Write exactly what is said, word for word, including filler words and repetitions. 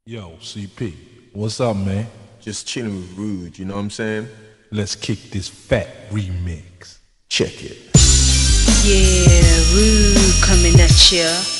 Yo, C P, what's up, man? Just chilling with Rude, you know what I'm saying? Let's kick this fat remix. Check it. Yeah, Ruude coming at ya.